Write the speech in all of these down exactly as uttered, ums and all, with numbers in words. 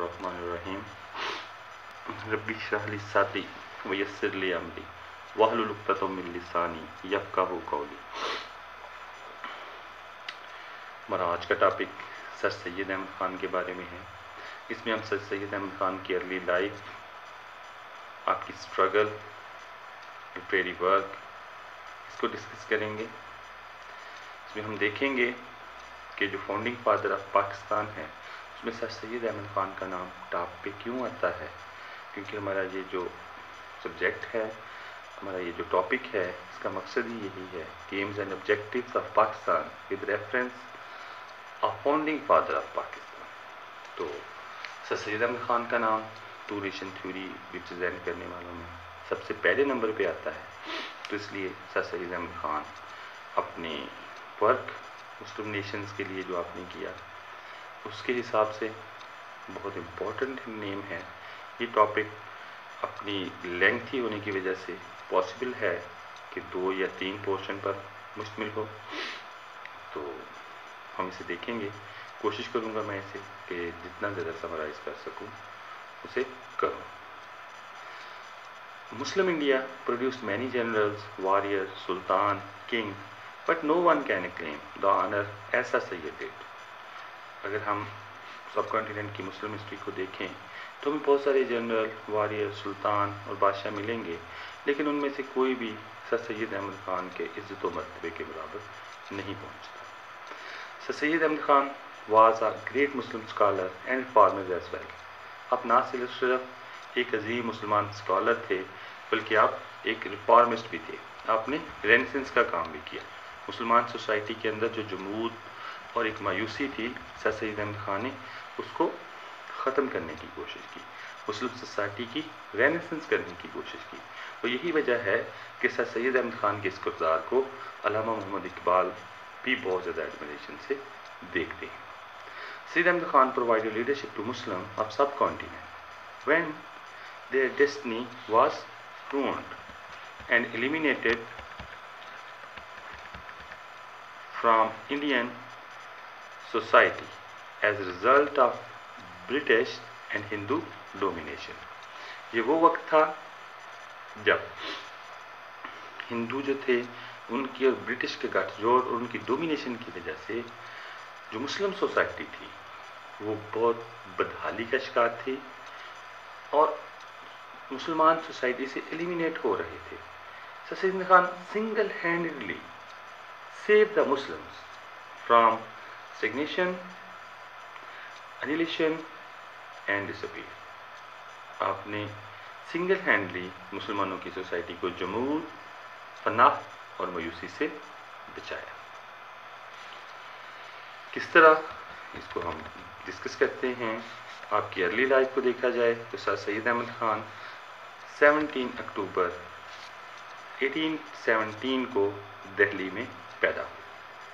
الرحمن الرحیم ربی اشرح لی صدری ویسر لی امری واحلل عقدۃ من لسانی یفقہوا قولی۔ ہمارا آج کا ٹاپک سر سید احمد خان کے بارے میں ہے۔ اس میں ہم سر سید احمد خان کی ارلی لائف، آپ کی اسٹرگل، لٹریری ورک، اس کو ڈسکس کریں گے۔ اس میں ہم دیکھیں گے کہ جو فاؤنڈنگ فادر آف پاکستان ہے اس میں سر سید احمد خان کا نام ٹاپ پہ کیوں آتا ہے، کیونکہ ہمارا یہ جو سبجیکٹ ہے، ہمارا یہ جو ٹاپک ہے، اس کا مقصد ہی یہی ہے کہ aims and objectives of Pakistan with reference of founding father of Pakistan. تو سر سید احمد خان کا نام ٹو نیشن تھیوری ریپرزینٹ کرنے والوں میں سب سے پہلے نمبر پہ آتا ہے، تو اس لیے سر سید احمد خان اپنی ورک مسلم نیشنز کے لیے جو آپ نے کیا اس کے حساب سے بہت امپورٹنٹ نیم ہے۔ یہ ٹاپک اپنی لینتھی ہونے کی وجہ سے پاسبل ہے کہ دو یا تین پورشن پر مشتمل ہو، تو ہم اسے دیکھیں گے۔ کوشش کروں گا میں اسے کہ جتنا زیادہ سمرائز کر سکوں اسے کروں۔ Muslim India produced many generals, warriors, sultan, king, but no one can claim the honor as Sir Syed did۔ اگر ہم سب کانٹیننٹ کی مسلم ہسٹری کو دیکھیں تو ہمیں بہت سارے جنرل، واریر، سلطان اور بادشاہ ملیں گے، لیکن ان میں سے کوئی بھی سر سید احمد خان کے عزت و مرتبے کے برابر نہیں پہنچتا۔ Sir Syed Ahmad Khan was a great Muslim scholar and reformer as well. آپ نہ صرف ایک عظیم مسلمان اسکالر تھے بلکہ آپ ایک ریفارمسٹ بھی تھے۔ آپ نے رینیسنس کا کام بھی کیا۔ مسلمان سوسائٹی کے اندر جو جمود اور ایک مایوسی تھی، سر سید احمد خان نے اس کو ختم کرنے کی کوشش کی، مسلم سوسائٹی کی رینیسنس کرنے کی کوشش کی۔ اور یہی وجہ ہے کہ سر سید احمد خان کے اس کردار کو علامہ محمد اقبال بھی بہت زیادہ ایڈمریشن سے دیکھتے ہیں۔ سید Ahmad Khan provided leadership to Muslim of subcontinent when their destiny was ruined and eliminated from Indian society as a result of British and Hindu domination۔ یہ وہ وقت تھا جب ہندو جو تھے ان کی اور برٹش کے گٹھ جوڑ اور ان کی ڈومینیشن کی وجہ سے جو مسلم سوسائٹی تھی وہ بہت بدحالی کا شکار تھی اور مسلمان سوسائٹی سے ایلیمینیٹ ہو رہے تھے۔ Sir Syed Ahmad Khan single handedly save the Muslims from stagnation, annihilation and despair. آپ نے سنگل ہینڈلی مسلمانوں کی سوسائٹی کو جمود، فنا اور مایوسی سے بچایا۔ کس طرح اس کو ہم ڈسکس کرتے ہیں۔ آپ کی ارلی لائف کو دیکھا جائے تو sir Syed Ahmad Khan seventeen October eighteen seventeen کو دہلی میں پیدا ہوئے۔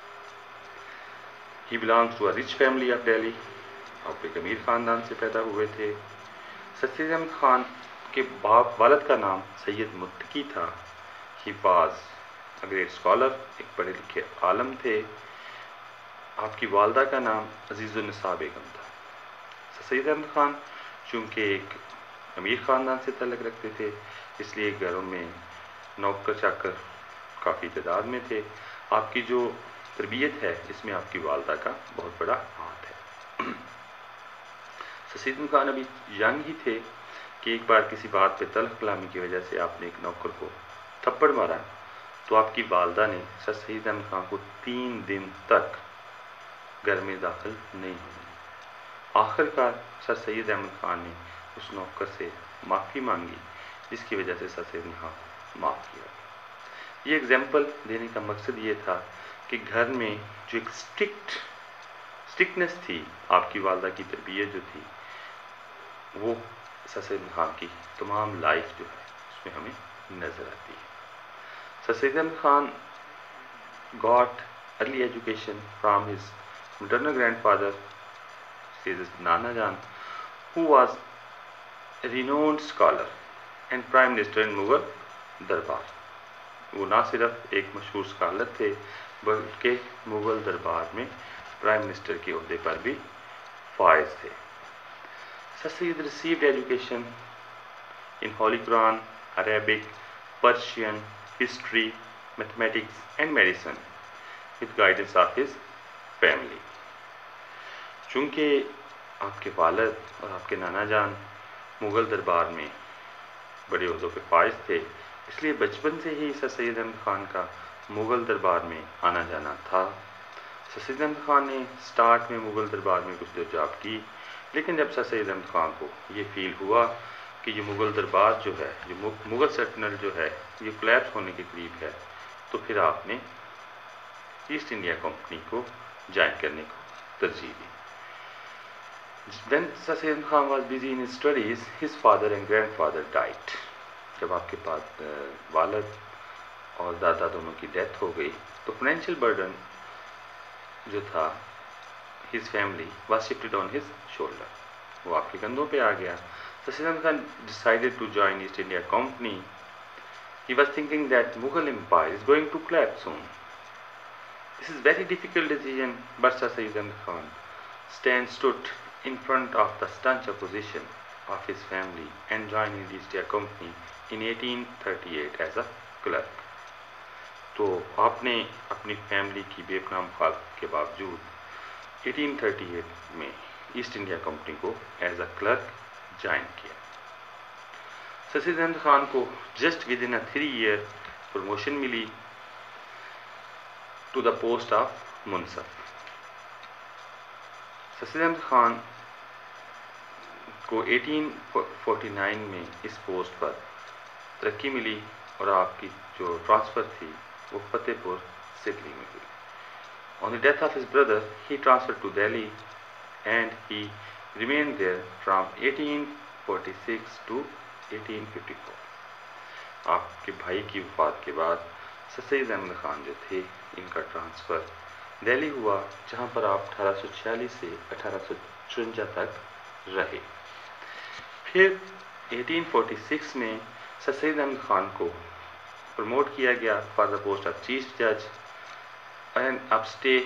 He belongs to a rich family of Delhi. آپ ایک امیر خاندان سے پیدا ہوئے تھے۔ سر سید احمد خان کے باپ والد کا نام سید متقی تھا۔ He was a great scholar, ایک پڑھے لکھے عالم تھے۔ آپ کی والدہ کا نام عزیز النساء بیگم تھا۔ سر سید احمد خان چونکہ ایک امیر خاندان سے تعلق رکھتے تھے اس لیے گھروں میں نوکر چاکر کافی تعداد میں تھے۔ آپ کی جو تربیت ہے اس میں آپ کی والدہ کا بہت بڑا ہاتھ ہے۔ سر سید احمد خان ابھی ینگ ہی تھے کہ ایک بار کسی بات پہ تلخ کلامی کی وجہ سے آپ نے ایک نوکر کو تھپڑ مارا، تو آپ کی والدہ نے سر سید احمد خان کو تین دن تک گھر میں داخل نہیں ہونے۔ آخر کار سر سید احمد خان نے اس نوکر سے معافی مانگی جس کی وجہ سے سر سید احمد خان کو معاف کیا گیا۔ یہ ایگزامپل دینے کا مقصد یہ تھا کہ گھر میں جو ایک اسٹرکٹ اسٹرکٹنس تھی، آپ کی والدہ کی تربیت جو تھی، وہ سر سید احمد خان کی تمام لائف جو ہے اس میں ہمیں نظر آتی ہے۔ Sir Syed Ahmad Khan got early education from his maternal grandfather, says his Nana Jan, who was a renowned scholar and prime minister in Mughal دربار۔ وہ نہ صرف ایک مشہور اسکالر تھے بلکہ مغل دربار میں پرائم منسٹر کے عہدے پر بھی فائز تھے۔ Sir Sayyid received education in Holy Quran, Arabic, Persian, history, mathematics and medicine with guidance of his family. چونکہ آپ کے والد اور آپ کے نانا جان مغل دربار میں بڑے عہدوں پہ فائز تھے، اس لیے بچپن سے ہی سر سید احمد خان کا مغل دربار میں آنا جانا تھا۔ سر سید احمد خان نے سٹارٹ میں مغل دربار میں کچھ دیر جاب کی، لیکن جب سر سید احمد خان کو یہ فیل ہوا کہ یہ مغل دربار جو ہے، یہ مغل سلطنت جو ہے یہ کولیپس ہونے کے قریب ہے، تو پھر آپ نے ایسٹ انڈیا کمپنی کو جوائن کرنے کو ترجیح دی۔ When Sir Sayyid Khan was busy in his studies, his father and grandfather died. جب آپ کے بعد والد اور دادا دونوں کی ڈیتھ ہو گئی تو فائنینشیل برڈن جو تھا his family was shifted on his shoulder. وہ آپ کے کندھوں پہ آ گیا۔ Sir Sayyid Khan decided to join East India Company. He was thinking that Mughal Empire is going to collapse soon. This is very difficult decision, but Sir Sayyid Khan stand stood in front of the staunch opposition of his family and joined the East India Company in eighteen thirty-eight as a clerk. تو آپ نے اپنی family کی بے پناہ مخالفت کے باوجود ایٹین تھرٹی ایٹ میں ایسٹ انڈیا کمپنی کو ایز اے کلرک جوائن کیا۔ سر سید احمد خان کو just with in a three year promotion ملی to the post of munsif. Sir Syed Ahmad Khan کو ایٹین فورٹی نائن میں اس پوسٹ پر ترقی ملی اور آپ کی جو ٹرانسفر تھی وہ فتح پور سدلی میں ہوئی۔ On the death of his brother, he transferred to Delhi and he remained there from eighteen forty-six to eighteen fifty-four. آپ کے بھائی کی وفات کے بعد سر سید احمد خان جو تھے ان کا ٹرانسفر دہلی ہوا، جہاں پر آپ اٹھارہ سو چھیالیس سے اٹھارہ سو چونجا تک رہے۔ پھر ایٹین فورٹی سکس میں سر سید احمد خان کو پروموٹ کیا گیا for the post of chief جج اینڈ آپ اسٹے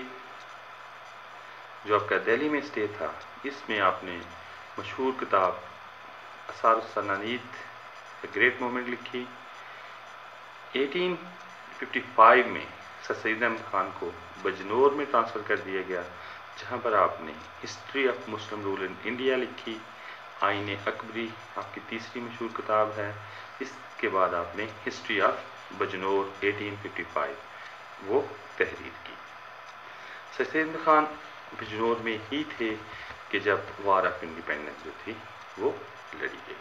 جو آپ کا دہلی میں اسٹے تھا، اس میں آپ نے مشہور کتاب آثار السنانیت گریٹ مومنٹ لکھی۔ ایٹین ففٹی فائیو میں سر سید احمد خان کو بجنور میں ٹرانسفر کر دیا گیا، جہاں پر آپ نے history of Muslim rule in India لکھی۔ آئین اکبری آپ کی تیسری مشہور کتاب ہے۔ اس کے بعد آپ نے history of Bijnor eighteen fifty five وہ تحریر کی۔ سر سید احمد خان بجنور میں ہی تھے کہ جب وار آف انڈیپینڈنس جو تھی وہ لڑی گئی۔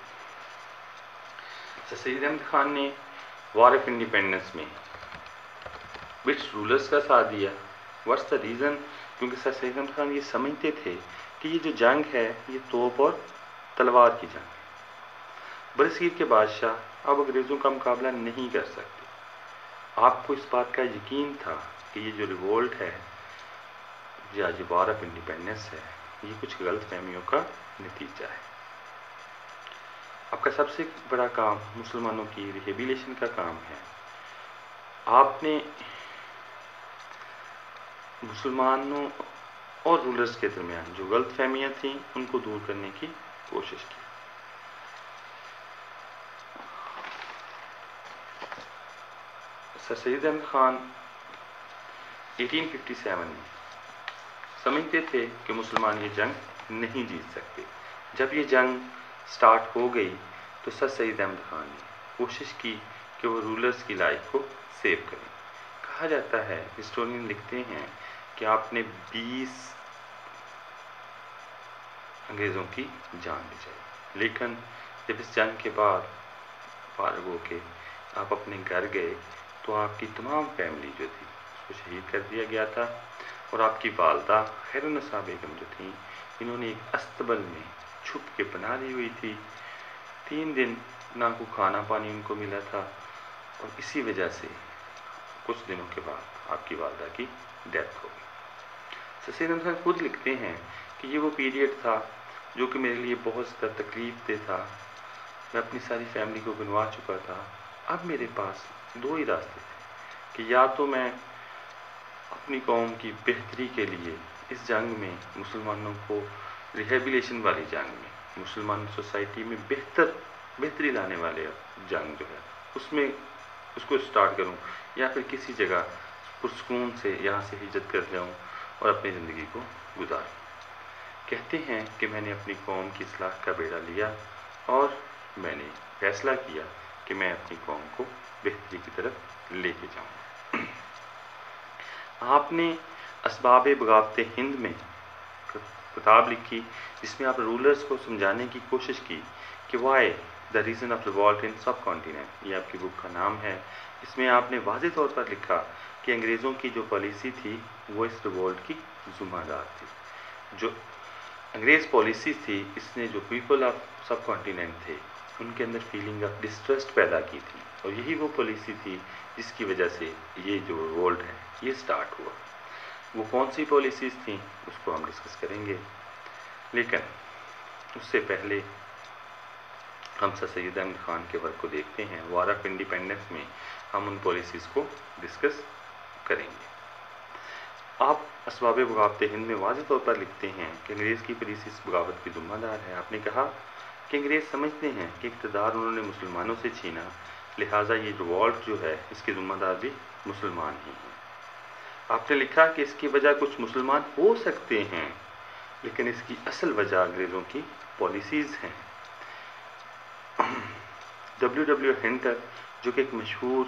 سر سید احمد خان نے وار آف انڈیپینڈنس میں برٹش رولرز کا ساتھ دیا۔ What's the reason? کیونکہ سر سید احمد خان یہ سمجھتے تھے کہ یہ جو جنگ ہے یہ توپ اور تلوار کی جنگ ہے، برصغیر کے بادشاہ اب انگریزوں کا مقابلہ نہیں کر سکتے۔ آپ کو اس بات کا یقین تھا کہ یہ جو ریوولٹ ہے یا جو وار آف انڈیپینڈنس ہے یہ کچھ غلط فہمیوں کا نتیجہ ہے۔ آپ کا سب سے بڑا کام مسلمانوں کی ریہیبلیشن کا کام ہے۔ آپ نے مسلمانوں اور رولرز کے درمیان جو غلط فہمیاں تھیں ان کو دور کرنے کی کوشش کی۔ Sir Syed Ahmad Khan eighteen fifty seven میں سمجھتے تھے کہ مسلمان یہ جنگ نہیں جیت سکتے۔ جب یہ جنگ سٹارٹ ہو گئی تو سر سید احمد خان نے کوشش کی کہ وہ رولرز کی لائف کو سیو کریں۔ کہا جاتا ہے، ہسٹورین لکھتے ہیں کہ آپ نے بیس انگریزوں کی جان بچائی، لیکن جب اس جنگ کے بعد فارغ ہو کے آپ اپنے گھر گئے تو آپ کی تمام فیملی جو تھی اس کو شہید کر دیا گیا تھا، اور آپ کی والدہ خیر النساء بیگم جو تھیں انہوں نے ایک استبل میں چھپ کے پناہ لی ہوئی تھی۔ تین دن نہ کو کھانا پانی ان کو ملا تھا، اور اسی وجہ سے کچھ دنوں کے بعد آپ کی والدہ کی ڈیتھ ہو گئی۔ سر سید احمد خان خود لکھتے ہیں کہ یہ وہ پیریڈ تھا جو کہ میرے لیے بہت زیادہ تکلیف دہ تھا۔ میں اپنی ساری فیملی کو گنوا چکا تھا۔ اب میرے پاس دو ہی راستے تھے کہ یا تو میں اپنی قوم کی بہتری کے لیے اس جنگ میں مسلمانوں کو ریہیبلیشن والی جنگ میں مسلمان سوسائٹی میں بہتر بہتری لانے والے جنگ جو ہے اس میں اس کو اسٹارٹ کروں، یا پھر کسی جگہ پرسکون سے یہاں سے ہجرت کر جاؤں اور اپنی زندگی کو گزاروں۔ کہتے ہیں کہ میں نے اپنی قوم کی اصلاح کا بیڑا لیا اور میں نے فیصلہ کیا کہ میں اپنی قوم کو بہتری کی طرف لے کے جاؤں۔ آپ نے اسباب بغاوت ہند میں کتاب لکھی جس میں آپ رولرز کو سمجھانے کی کوشش کی کہ why the reason of revolt in subcontinent, یہ آپ کی بک کا نام ہے۔ اس میں آپ نے واضح طور پر لکھا کہ انگریزوں کی جو پالیسی تھی وہ اس ریوولٹ کی ذمہ دار تھی۔ جو انگریز پالیسی تھی اس نے جو پیپل آف سب کانٹیننٹ تھے ان کے اندر فیلنگ آف ڈسٹرسٹ پیدا کی تھی، اور یہی وہ پالیسی تھی جس کی وجہ سے یہ جو ریوولٹ ہے یہ سٹارٹ ہوا۔ وہ کون سی پالیسیز تھیں اس کو ہم ڈسکس کریں گے، لیکن اس سے پہلے ہم سر سید احمد خان کے ورک کو دیکھتے ہیں۔ وار آف انڈیپینڈنس میں ہم ان پالیسیز کو ڈسکس کریں گے۔ آپ اسباب بغاوت ہند میں واضح طور پر لکھتے ہیں کہ انگریز کی پالیسی اس بغاوت کی ذمہ دار ہے۔ آپ نے کہا کہ انگریز سمجھتے ہیں کہ اقتدار انہوں نے مسلمانوں سے چھینا، لہٰذا یہ ریوولٹ جو ہے اس کے ذمہ دار بھی مسلمان ہی ہیں۔ آپ نے لکھا کہ اس کی وجہ کچھ مسلمان ہو سکتے ہیں، لیکن اس کی اصل وجہ انگریزوں کی پالیسیز ہیں۔ ڈبلیو ڈبلیو ہنٹر جو کہ ایک مشہور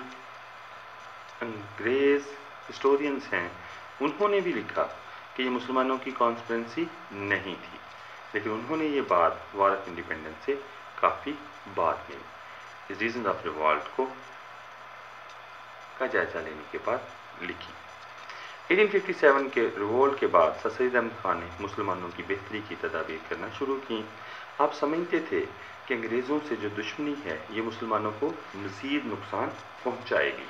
انگریز ہسٹورینز ہیں، انہوں نے بھی لکھا کہ یہ مسلمانوں کی کانسپیرنسی نہیں تھی، لیکن انہوں نے یہ بات وار آف انڈیپینڈنس سے کافی بعد میں اس ریزن آف ریوولٹ کو کا جائزہ لینے کے بعد لکھی۔ اٹھارہ سو سیون کے ریوولٹ کے بعد سر سید احمد خان نے مسلمانوں کی بہتری کی تدابیر کرنا شروع کی۔ آپ سمجھتے تھے کہ انگریزوں سے جو دشمنی ہے یہ مسلمانوں کو مزید نقصان پہنچائے گی۔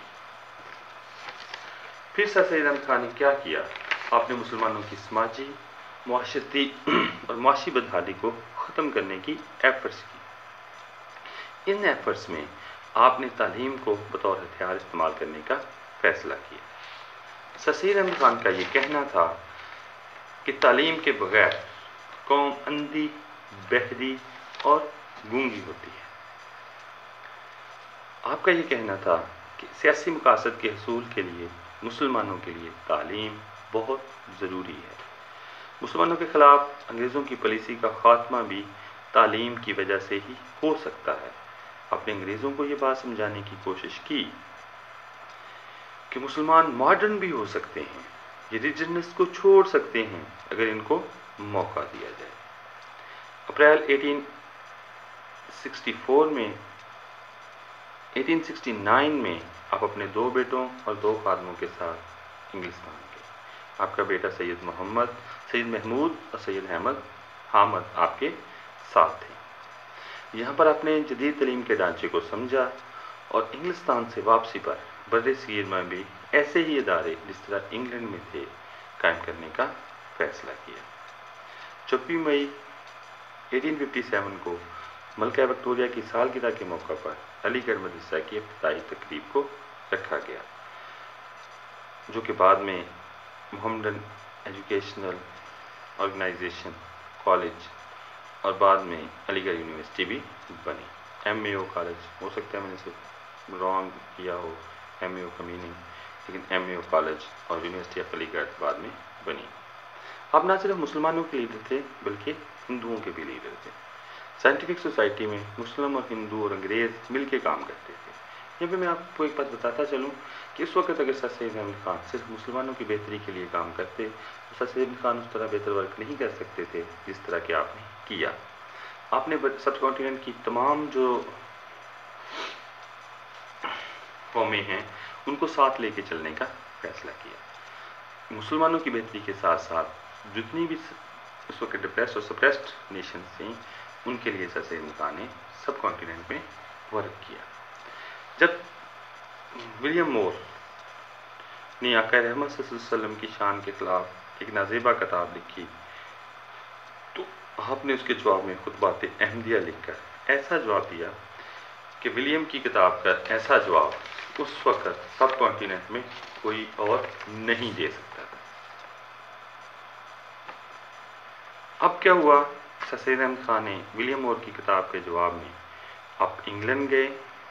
پھر سر سید احمد خان نے کیا کیا؟ آپ نے مسلمانوں کی سماجی، معاشرتی اور معاشی بدحالی کو ختم کرنے کی ایفرٹس کی۔ ان ایفرٹس میں آپ نے تعلیم کو بطور ہتھیار استعمال کرنے کا فیصلہ کیا۔ سر سید احمد خان کا یہ کہنا تھا کہ تعلیم کے بغیر قوم اندھی، بہری اور گونگی ہوتی ہے۔ آپ کا یہ کہنا تھا کہ سیاسی مقاصد کے حصول کے لیے مسلمانوں کے لیے تعلیم بہت ضروری ہے۔ مسلمانوں کے خلاف انگریزوں کی پالیسی کا خاتمہ بھی تعلیم کی وجہ سے ہی ہو سکتا ہے۔ آپ نے انگریزوں کو یہ بات سمجھانے کی کوشش کی کہ مسلمان ماڈرن بھی ہو سکتے ہیں، یہ ریلیجنس کو چھوڑ سکتے ہیں اگر ان کو موقع دیا جائے۔ اپریل اٹھارہ سو چون میں اٹھارہ سو انہسٹھ میں آپ اپنے دو بیٹوں اور دو خادموں کے ساتھ انگلستان گئے۔ آپ کا بیٹا سید محمد، سید محمود اور سید احمد حامد آپ کے ساتھ تھے۔ یہاں پر آپ نے جدید تعلیم کے ڈھانچے کو سمجھا اور انگلستان سے واپسی پر بر صغیر میں بھی ایسے ہی ادارے جس طرح انگلینڈ میں تھے قائم کرنے کا فیصلہ کیا۔ چھبیس مئی اٹھارہ سو سیون کو ملکہ وکٹوریہ کی سالگرہ کے موقع پر علی گڑھ مدرسہ کی افتتاحی تقریب کو رکھا گیا، جو کہ بعد میں محمدن ایجوکیشنل آرگنائزیشن کالج اور بعد میں علی گڑھ یونیورسٹی بھی بنی۔ ایم اے او کالج، ہو سکتا ہے میں نے صرف رانگ کیا ہو ایم اے او کا میننگ، لیکن ایم اے او کالج اور یونیورسٹی آف علی گڑھ بعد میں بنی۔ آپ نہ صرف مسلمانوں کے لیڈر تھے بلکہ ہندوؤں کے بھی لیڈر تھے۔ سائنٹیفک سوسائٹی میں مسلم اور ہندو اور انگریز مل کے کام کرتے تھے۔ یہاں پہ میں آپ کو ایک بات بتاتا چلوں کہ اس وقت اگر سر سید احمد خان صرف مسلمانوں کی بہتری کے لیے کام کرتے تو سر سید احمد خان اس طرح بہتر ورک نہیں کر سکتے تھے جس طرح کہ آپ نے کیا۔ آپ نے سب کانٹیننٹ کی تمام جو قومیں ہیں ان کو ساتھ لے کے چلنے کا فیصلہ کیا۔ مسلمانوں کی بہتری کے ساتھ ساتھ جتنی بھی اس وقت ڈپریسڈ اور سپریسڈ نیشنز تھیں ان کے لیے سر سید احمد خان نے سب کانٹیننٹ میں ورک کیا۔ جب ولیم مور نے آقا رحمت صلی اللہ علیہ وسلم کی شان کے خلاف ایک نازیبہ کتاب لکھی تو آپ نے اس کے جواب میں خطبات احمدیہ لکھ کر ایسا جواب دیا کہ ولیم کی کتاب کا ایسا جواب اس وقت سب کانٹیننٹ میں کوئی اور نہیں دے سکتا تھا۔ اب کیا ہوا سر سید احمد خان نے ولیم مور کی کتاب کے جواب میں آپ انگلینڈ گئے،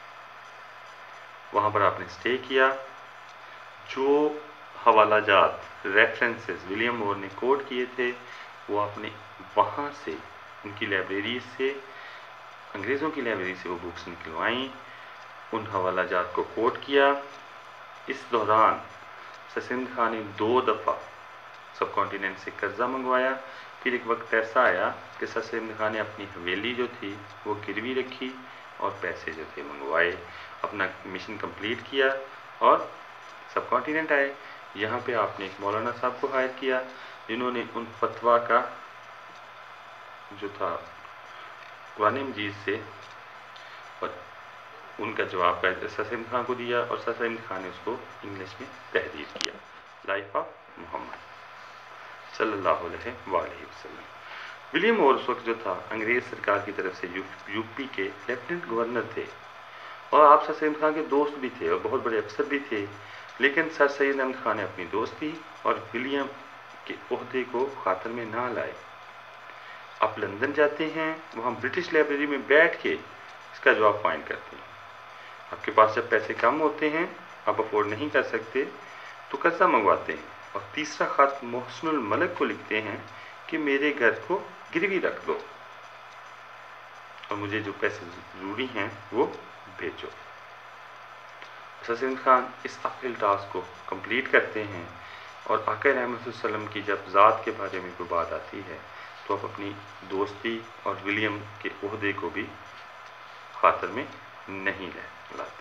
وہاں پر آپ نے اسٹے کیا، جو حوالہ جات ریفرنسز ولیم مور نے کوٹ کیے تھے وہ آپ نے وہاں سے ان کی لائبریری سے، انگریزوں کی لائبریری سے وہ بکس نکلوائیں، ان حوالہ جات کو کوٹ کیا۔ اس دوران سر سید احمد خان نے دو دفعہ سب کانٹیننٹ سے قرضہ منگوایا۔ پھر ایک وقت ایسا آیا کہ سر سید احمد خان نے اپنی حویلی جو تھی وہ گروی رکھی اور پیسے جو تھے منگوائے، اپنا مشن کمپلیٹ کیا اور سب کانٹیننٹ آئے۔ یہاں پہ آپ نے ایک مولانا صاحب کو ہائر کیا جنہوں نے ان فتویٰ کا جو تھا قرآن مجید سے اور ان کا جواب کا سر سید احمد خان کو دیا، اور سر سید احمد خان نے اس کو انگلش میں تحریر کیا، لائف آف محمد صلی اللہ علیہ وآلہ وسلم۔ ولیم مور اس وقت جو تھا انگریز سرکار کی طرف سے یو پی کے لیفٹیننٹ گورنر تھے، اور آپ سر سید احمد خان کے دوست بھی تھے اور بہت بڑے افسر بھی تھے، لیکن سر سید احمد خان نے اپنی دوستی اور ولیم کے عہدے کو خاطر میں نہ لائے۔ آپ لندن جاتے ہیں، وہاں برٹش لائبریری میں بیٹھ کے اس کا جواب فائنڈ کرتے ہیں۔ آپ کے پاس جب پیسے کم ہوتے ہیں، آپ افورڈ نہیں کر سکتے تو قرضہ منگواتے ہیں، اور تیسرا خط محسن الملک کو لکھتے ہیں کہ میرے گھر کو گروی رکھ دو اور مجھے جو پیسے ضروری ہیں وہ بھیجو۔ سر سید احمد خان اس اپہل ٹاسک کو کمپلیٹ کرتے ہیں، اور آقا رحمت صلی اللہ علیہ وسلم کی جب ذات کے بارے میں کوئی بات آتی ہے تو آپ اپنی دوستی اور ولیم کے عہدے کو بھی خاطر میں نہیں لاتے۔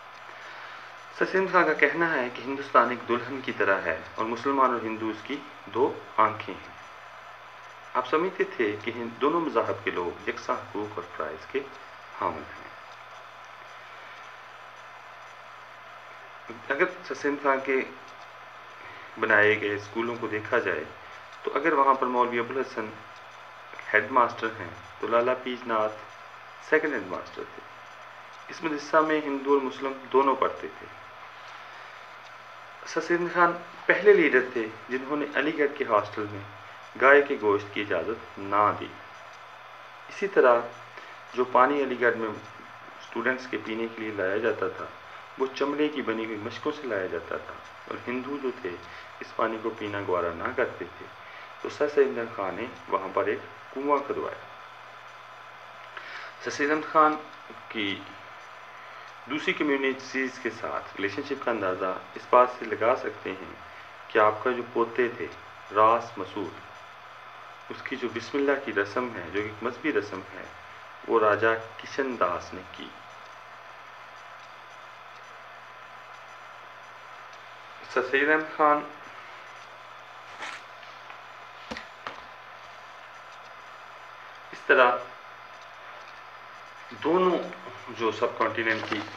سر سید احمد خان کا کہنا ہے کہ ہندوستان ایک دلہن کی طرح ہے اور مسلمان اور ہندو اس کی دو آنکھیں ہیں۔ آپ سمجھتے تھے کہ دونوں مذاہب کے لوگ یکساں حقوق اور فرائض کے حامل ہیں۔ اگر سر سید احمد خان کے بنائے گئے اسکولوں کو دیکھا جائے تو اگر وہاں پر مولوی ابوالحسن ہیڈ ماسٹر ہیں تو Lala Baij Nath second head master تھے۔ اس مدرسہ میں ہندو اور مسلم دونوں پڑھتے تھے۔ سر سید احمد خان پہلے لیڈر تھے جنہوں نے علی گڑھ کے ہاسٹل میں گائے کے گوشت کی اجازت نہ دی۔ اسی طرح جو پانی علی گڑھ میں اسٹوڈنٹس کے پینے کے لیے لایا جاتا تھا وہ چمڑے کی بنی ہوئی مشکوں سے لایا جاتا تھا، اور ہندو جو تھے اس پانی کو پینا گوارا نہ کرتے تھے، تو سر سید احمد خان نے وہاں پر ایک کنواں کھدوایا۔ سر سید احمد خان کی دوسری کمیونٹیز کے ساتھ ریلیشن شپ کا اندازہ اس بات سے لگا سکتے ہیں کہ آپ کا جو پوتے تھے راس مسعود، اس کی جو بسم اللہ کی رسم ہے جو ایک مذہبی رسم ہے وہ راجہ کشن داس نے کی۔ سر سید احمد خان اس طرح دونوں جو سب کانٹیننٹ کی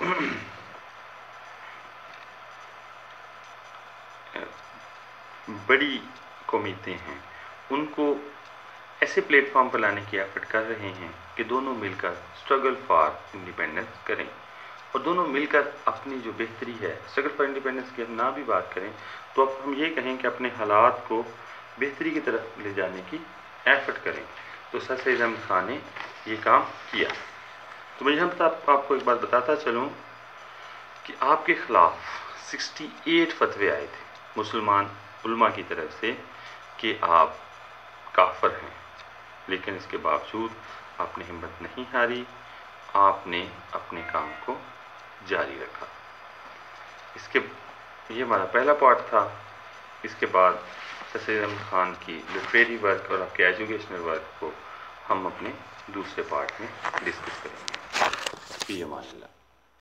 بڑی قومیتیں ہیں ان کو ایسے پلیٹ فارم پر لانے کی ایفرٹ کر رہے ہیں کہ دونوں مل کر اسٹرگل فار انڈیپینڈنس کریں، اور دونوں مل کر اپنی جو بہتری ہے اسٹرگل فار انڈیپینڈنس کی ہم نہ بھی بات کریں تو اب ہم یہ کہیں کہ اپنے حالات کو بہتری کی طرف لے جانے کی ایفرٹ کریں۔ تو سر سید احمد خان نے یہ کام کیا۔ تو میں یہاں آپ کو ایک بات بتاتا چلوں کہ آپ کے خلاف سکسٹی ایٹ فتوے آئے تھے مسلمان علماء کی طرف سے کہ آپ کافر ہیں، لیکن اس کے باوجود آپ نے ہمت نہیں ہاری، آپ نے اپنے کام کو جاری رکھا۔ اس کے یہ ہمارا پہلا پارٹ تھا۔ اس کے بعد سر سید احمد خان کی لٹریری ورک اور آپ کے ایجوکیشنل ورک کو ہم اپنے دوسرے پارٹ میں ڈسکس کریں گے۔ فی امان اللہ۔